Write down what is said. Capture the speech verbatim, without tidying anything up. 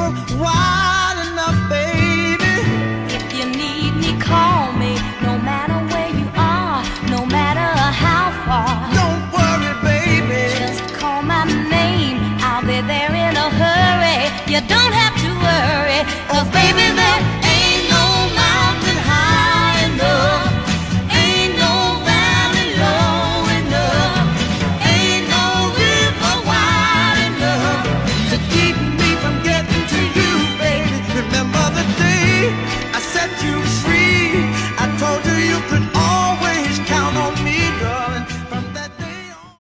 river wide enough, baby. If you need me, call me. No matter where you are, no matter how far. Don't worry, baby. Just call my name, I'll be there in a hurry. You don't have to worry, 'cause baby, there